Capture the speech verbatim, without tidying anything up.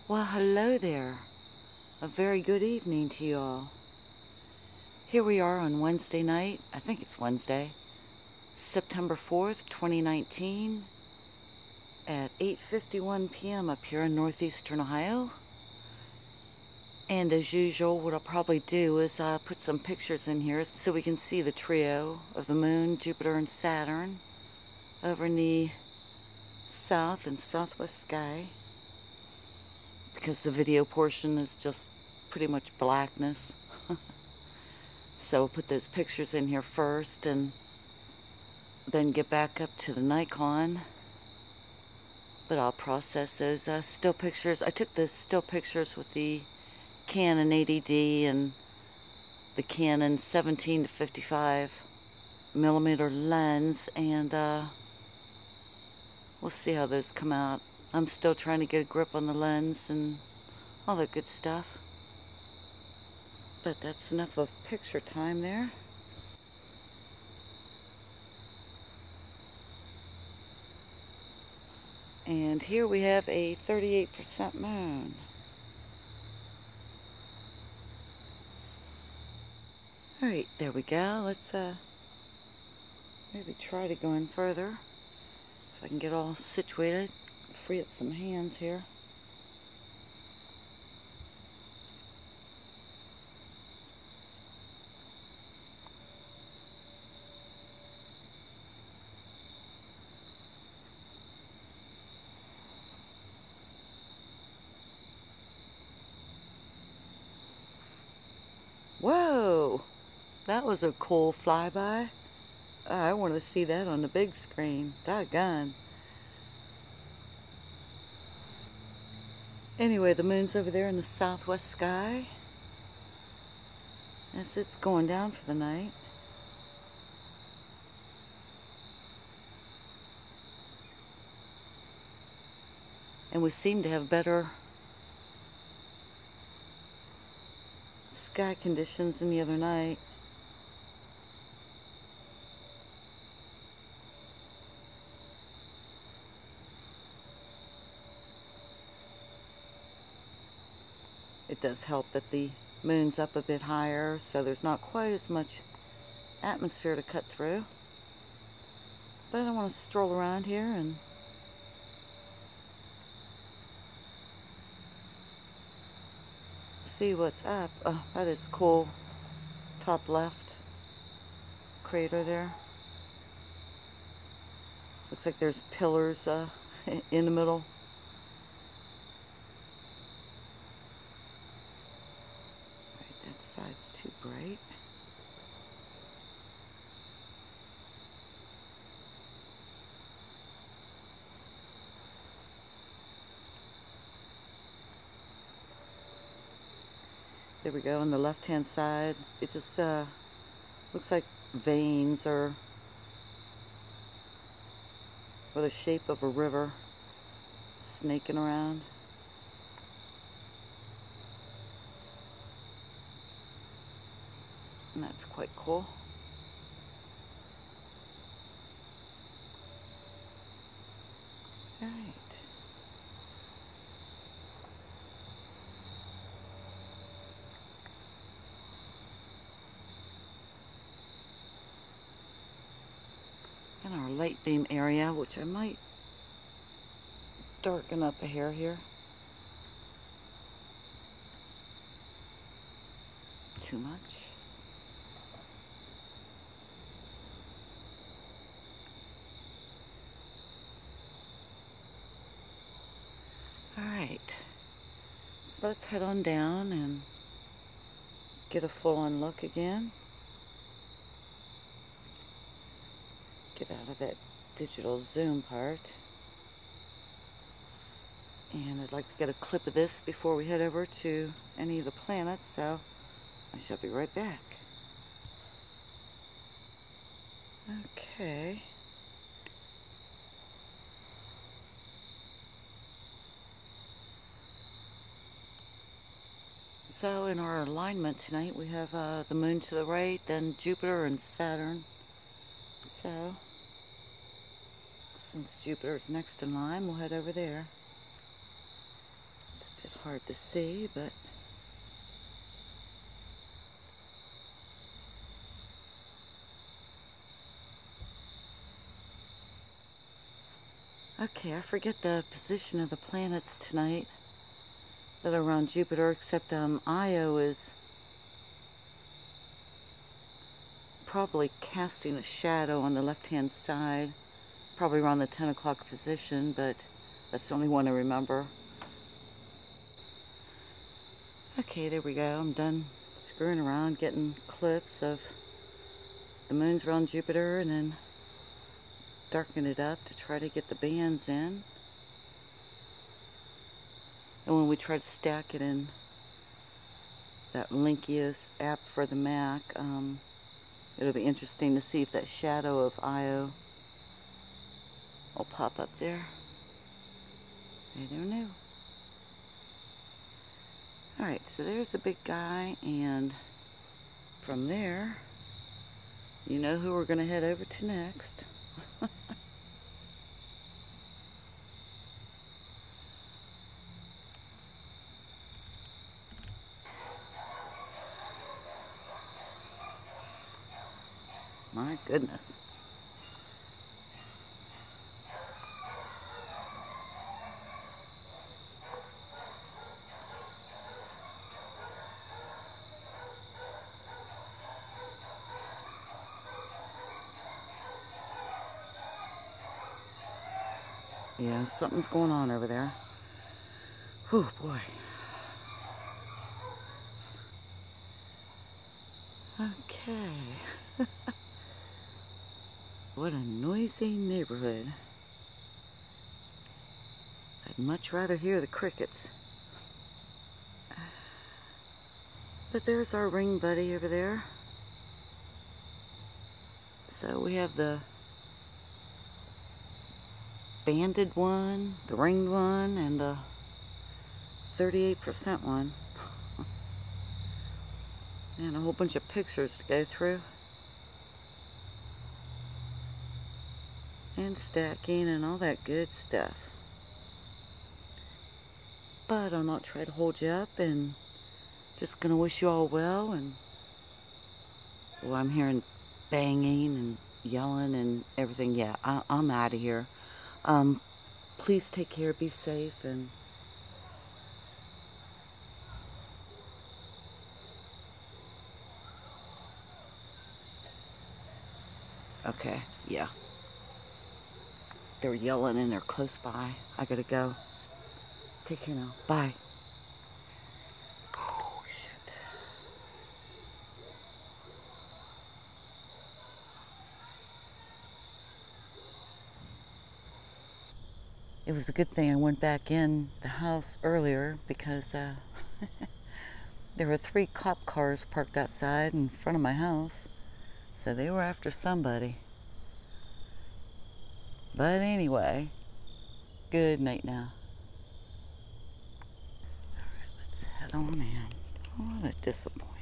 Well, hello there. A very good evening to you all. Here we are on Wednesday night. I think it's Wednesday, September fourth, twenty nineteen, at eight fifty-one p m up here in northeastern Ohio. And as usual, what I'll probably do is uh, put some pictures in here so we can see the trio of the moon, Jupiter, and Saturn over in the south and southwest sky, because the video portion is just pretty much blackness. So we'll put those pictures in here first and then get back up to the Nikon. But I'll process those uh, still pictures. I took the still pictures with the Canon eighty D and the Canon seventeen to fifty-five millimeter lens, and uh, we'll see how those come out. I'm still trying to get a grip on the lens and all that good stuff. But that's enough of picture time there. And here we have a thirty-eight percent moon. Alright, there we go. Let's uh, maybe try to go in further. If I can get all situated. Free up some hands here. Whoa! That was a cool flyby. Oh, I want to see that on the big screen. Doggone. Anyway, the moon's over there in the southwest sky as it's going down for the night. And we seem to have better sky conditions than the other night. It does help that the moon's up a bit higher, so there's not quite as much atmosphere to cut through. But I want to stroll around here and see what's up. Oh, that is cool. Top left crater there. Looks like there's pillars uh, in the middle. Side's too bright. There we go. On the left hand side, it just uh, looks like veins or, or the shape of a river snaking around. And that's quite cool. All right. In our light beam area, which I might darken up a hair here. Too much. Alright, so let's head on down and get a full-on look again. Get out of that digital zoom part. And I'd like to get a clip of this before we head over to any of the planets, so I shall be right back. Okay. So in our alignment tonight, we have uh, the moon to the right, then Jupiter and Saturn. So, since Jupiter's next in line, we'll head over there. It's a bit hard to see, but okay, I forget the position of the planets tonight that are around Jupiter, except um, Io is probably casting a shadow on the left-hand side, probably around the ten o'clock position, but that's the only one I remember. Okay, there we go. I'm done screwing around, getting clips of the moons around Jupiter, and then darken it up to try to get the bands in. And when we try to stack it in that Linkius app for the Mac, um, it'll be interesting to see if that shadow of Io will pop up there. I don't know. Alright, so there's a big guy, and from there, you know who we're going to head over to next. My goodness. Yeah, something's going on over there. Whew, boy. Okay. What a noisy neighborhood. I'd much rather hear the crickets. But there's our ring buddy over there. So we have the banded one, the ringed one, and the thirty-eight percent one. And a whole bunch of pictures to go through. And stacking and all that good stuff. But I'll not try to hold you up, and just gonna wish you all well. And well, I'm hearing banging and yelling and everything. Yeah, I, I'm out of here. Um, please take care, be safe, and okay, yeah. They're yelling and they're close by. I gotta go. Take care now. Bye. Oh, shit. It was a good thing I went back in the house earlier, because uh, there were three cop cars parked outside in front of my house. So they were after somebody. But anyway, good night now. Alright, let's head on in. What a disappointment.